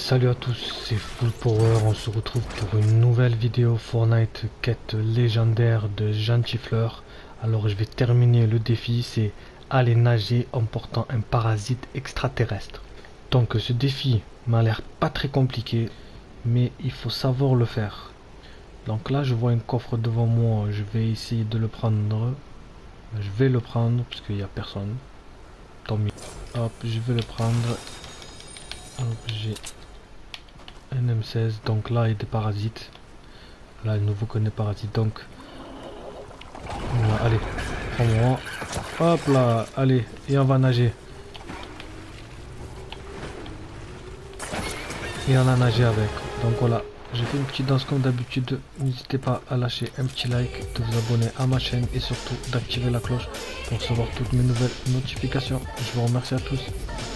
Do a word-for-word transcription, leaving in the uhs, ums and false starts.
Salut à tous, c'est Full Power, on se retrouve pour une nouvelle vidéo Fortnite quête légendaire de Gentifleur. Alors je vais terminer le défi, c'est aller nager en portant un parasite extraterrestre. Donc ce défi m'a l'air pas très compliqué, mais il faut savoir le faire. Donc là je vois un coffre devant moi, je vais essayer de le prendre. Je vais le prendre parce qu'il n'y a personne. Tant mieux. Hop, je vais le prendre. Hop, j'ai un M seize, donc là il y a des parasites. Là, il nous vous connaît parasites, donc voilà, allez, prends-moi. Hop là, allez, et on va nager. Et on a nagé avec. Donc voilà, j'ai fait une petite danse comme d'habitude. N'hésitez pas à lâcher un petit like, de vous abonner à ma chaîne et surtout d'activer la cloche pour recevoir toutes mes nouvelles notifications. Je vous remercie à tous.